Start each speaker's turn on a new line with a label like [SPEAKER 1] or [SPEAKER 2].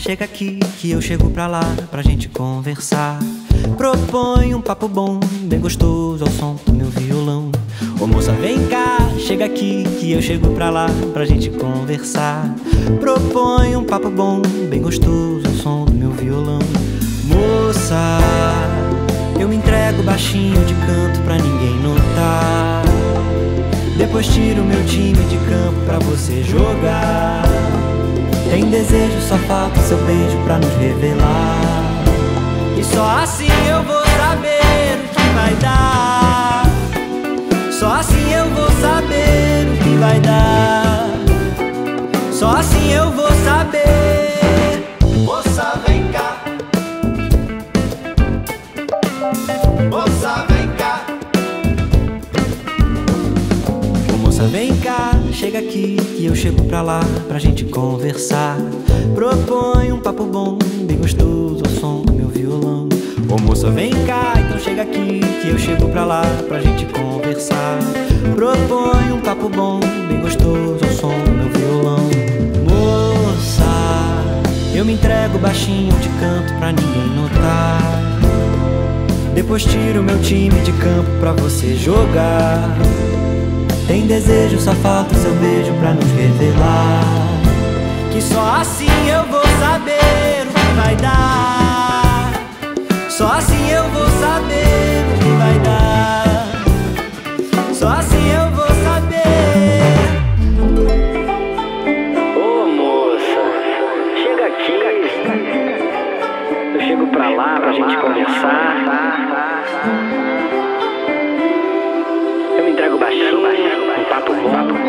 [SPEAKER 1] chega aqui que eu chego pra lá pra gente conversar. Propõe um papo bom, bem gostoso ao som do meu violão. Ô moça, vem cá, chega aqui que eu chego pra lá pra gente conversar. Propõe um papo bom, bem gostoso ao som do meu violão. Moça, eu me entrego baixinho de canto pra ninguém notar. Depois tiro meu time de campo pra você jogar. Tem desejo, só falta seu beijo pra nos revelar. E só assim eu vou saber o que vai dar. Só assim eu vou saber o que vai dar. Só assim eu vou saber.
[SPEAKER 2] Moça, vem cá. Moça, vem cá.
[SPEAKER 1] Ô moça, vem cá, chega aqui que eu chego pra lá pra gente conversar. Propõe um papo bom, bem gostoso ao som do meu violão. Ô moça, vem cá, então chega aqui que eu chego pra lá pra gente conversar. Propõe um papo bom, bem gostoso ao som do meu violão. Moça, eu me entrego baixinho de canto pra ninguém notar. Depois tiro meu time de campo pra você jogar. Tem desejo, só falta o seu beijo pra nos revelar. Que só assim eu vou saber o que vai dar. Só assim eu vou saber o que vai dar. Só assim eu vou saber.
[SPEAKER 3] Ô moça, chega aqui. Eu chego pra lá pra gente conversar. Eu me entrego baixinho, um papo bom.